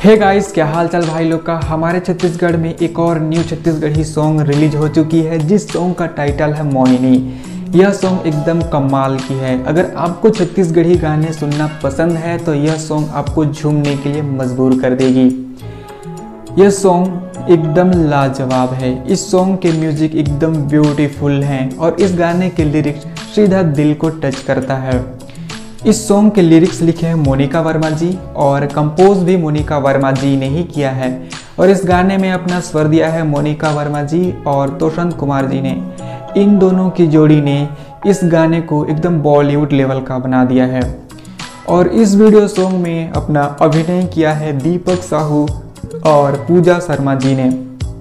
Hey guys, क्या हाल चाल भाई लोग का। हमारे छत्तीसगढ़ में एक और न्यू छत्तीसगढ़ी सॉन्ग रिलीज हो चुकी है जिस सॉन्ग का टाइटल है मोहिनी। यह सॉन्ग एकदम कमाल की है। अगर आपको छत्तीसगढ़ी गाने सुनना पसंद है तो यह सॉन्ग आपको झूमने के लिए मजबूर कर देगी। यह सॉन्ग एकदम लाजवाब है। इस सॉन्ग के म्यूजिक एकदम ब्यूटीफुल हैं और इस गाने के लिरिक्स सीधा दिल को टच करता है। इस सॉन्ग के लिरिक्स लिखे हैं मोनिका वर्मा जी और कंपोज भी मोनिका वर्मा जी ने ही किया है। और इस गाने में अपना स्वर दिया है मोनिका वर्मा जी और तोषंत कुमार जी ने। इन दोनों की जोड़ी ने इस गाने को एकदम बॉलीवुड लेवल का बना दिया है। और इस वीडियो सॉन्ग में अपना अभिनय किया है दीपक साहू और पूजा शर्मा जी ने।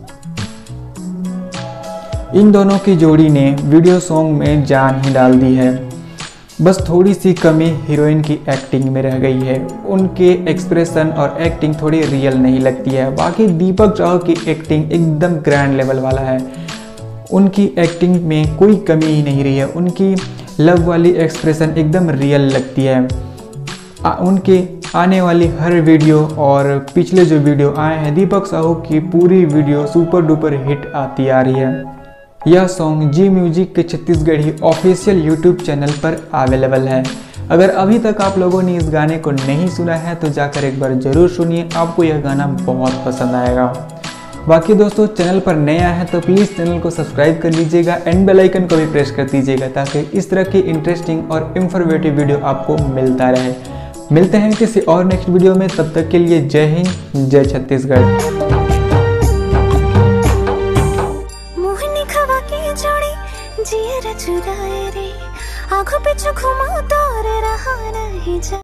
इन दोनों की जोड़ी ने वीडियो सॉन्ग में जान ही डाल दी है। बस थोड़ी सी कमी हीरोइन की एक्टिंग में रह गई है। उनके एक्सप्रेशन और एक्टिंग थोड़ी रियल नहीं लगती है। बाकी दीपक साहू की एक्टिंग एकदम ग्रैंड लेवल वाला है। उनकी एक्टिंग में कोई कमी ही नहीं रही है। उनकी लव वाली एक्सप्रेशन एकदम रियल लगती है। उनके आने वाली हर वीडियो और पिछले जो वीडियो आए हैं दीपक साहू की पूरी वीडियो सुपर डुपर हिट आती आ रही है। यह सॉन्ग जी म्यूजिक के छत्तीसगढ़ी ऑफिशियल यूट्यूब चैनल पर अवेलेबल है। अगर अभी तक आप लोगों ने इस गाने को नहीं सुना है तो जाकर एक बार ज़रूर सुनिए, आपको यह गाना बहुत पसंद आएगा। बाकी दोस्तों, चैनल पर नए आए हैं तो प्लीज़ चैनल को सब्सक्राइब कर लीजिएगा एंड बेल आइकन को भी प्रेस कर दीजिएगा ताकि इस तरह की इंटरेस्टिंग और इंफॉर्मेटिव वीडियो आपको मिलता रहे। मिलते हैं किसी और नेक्स्ट वीडियो में, तब तक के लिए जय हिंद, जय छत्तीसगढ़। जिए चुराए रे आँखों पे घुमा तो रहा नहीं जा।